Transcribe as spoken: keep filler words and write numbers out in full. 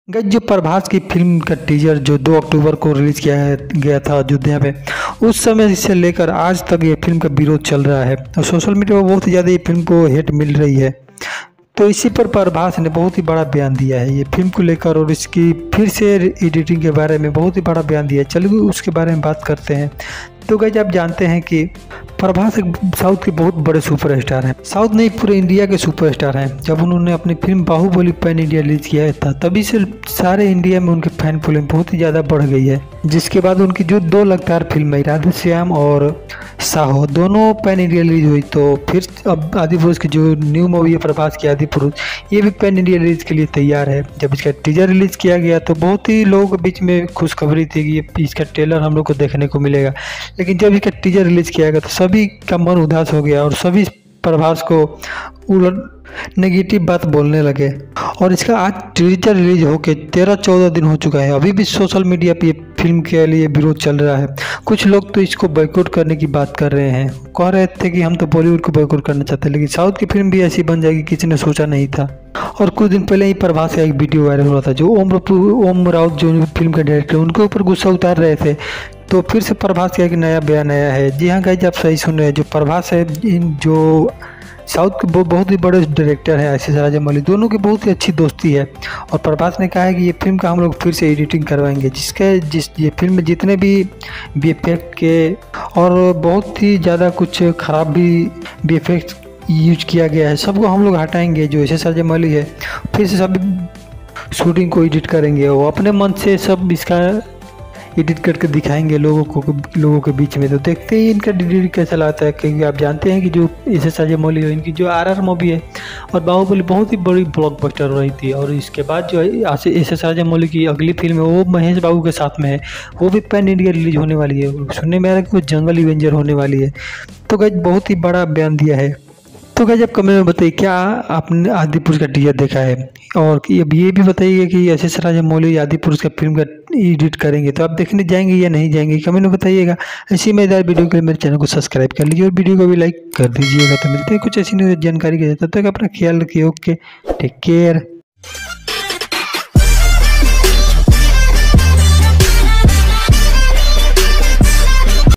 गज जो प्रभास की फिल्म का टीजर जो दो अक्टूबर को रिलीज किया गया था अयोध्या में, उस समय से लेकर आज तक ये फिल्म का विरोध चल रहा है और सोशल मीडिया पर बहुत ज़्यादा ये फिल्म को हेट मिल रही है। तो इसी पर प्रभास ने बहुत ही बड़ा बयान दिया है ये फिल्म को लेकर और इसकी फिर से एडिटिंग के बारे में बहुत ही बड़ा बयान दिया है। चलिए उसके बारे में बात करते हैं। तो गाइस आप जानते हैं कि प्रभास एक साउथ के बहुत बड़े सुपरस्टार हैं, साउथ नहीं पूरे इंडिया के सुपरस्टार हैं। जब उन्होंने अपनी film Baahubali pan India release किया था तभी से सारे इंडिया में उनके फैन फॉलोइंग बहुत ही ज़्यादा बढ़ गई है, जिसके बाद उनकी जो दो लगातार फिल्में राधे श्याम और साहो दोनों पैन इंडिया रिलीज हुई। तो फिर अब आदिपुरुष की जो न्यू मूवी है प्रभास की आदिपुरुष, ये भी पैन इंडिया रिलीज के लिए तैयार है। जब इसका टीजर रिलीज किया गया तो बहुत ही लोगों के बीच में खुशखबरी थी कि इसका ट्रेलर हम लोग को देखने को मिलेगा, लेकिन जब इसका टीजर रिलीज किया गया तो सभी का मन उदास हो गया और सभी प्रभास को उलट नेगेटिव बात बोलने लगे। और इसका आज टीजर रिलीज होके तेरह चौदह दिन हो चुका है, अभी भी सोशल मीडिया पे फिल्म के लिए विरोध चल रहा है। कुछ लोग तो इसको बॉयकॉट करने की बात कर रहे हैं, कह रहे थे कि हम तो बॉलीवुड को बॉयकॉट करना चाहते हैं, लेकिन साउथ की फिल्म भी ऐसी बन जाएगी किसी ने सोचा नहीं था। और कुछ दिन पहले ही प्रभास का एक वीडियो वायरल हुआ था जो ओम ओम राउत जो फिल्म के डायरेक्टर उनके ऊपर गुस्सा उतार रहे थे। तो फिर से प्रभास का एक नया बयान आया है। जी हाँ गाइस आप सही सुन रहे हैं, जो प्रभास है इन जो साउथ के बहुत ही बड़े डायरेक्टर हैं आशीष राजामौली, दोनों की बहुत ही अच्छी दोस्ती है। और प्रभास ने कहा है कि ये फिल्म का हम लोग फिर से एडिटिंग करवाएंगे, जिसके जिस ये फिल्म में जितने भी बी एफ एक्स के और बहुत ही ज़्यादा कुछ ख़राब भी बी एफ एक्स यूज किया गया है सबको हम लोग हटाएंगे। जो आशीष राजामौली है फिर से सब शूटिंग को एडिट करेंगे, वो अपने मन से सब इसका एडिट करके दिखाएंगे लोगों को लोगों के बीच में। तो देखते ही इनका डिलीवरी कैसा लाता है, क्योंकि आप जानते हैं कि जो आशीष राजामौली है इनकी जो आर आर मूवी है और बाहुबली बहुत ही बड़ी ब्लॉकबस्टर रही थी, और इसके बाद जो आशीष राजामौली की अगली फिल्म है वो महेश बाबू के साथ में है, वो भी पैन इंडिया रिलीज होने वाली है। सुनने में आ रहा है कि वो जंगल इवेंजर होने वाली है। तो गाइस बहुत ही बड़ा बयान दिया है। तो गाइस आप कमेंट में बताइए क्या आपने आदिपुरुष का टीजर देखा है, और अब ये भी बताइएगा कि आशीष राजामौली आदिपुरुष का फिल्म का एडिट करेंगे तो आप देखने जाएंगे या नहीं जाएंगे, कमेंट में बताइएगा। ऐसी मजेदार वीडियो के लिए मेरे चैनल को सब्सक्राइब कर लीजिए और वीडियो को भी लाइक कर दीजिएगा। तो मिलते हैं कुछ ऐसी जानकारी के साथ, तब तक अपना ख्याल रखिए। Okay, take care.